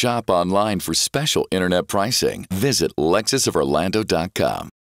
Shop online for special internet pricing. Visit LexusofOrlando.com.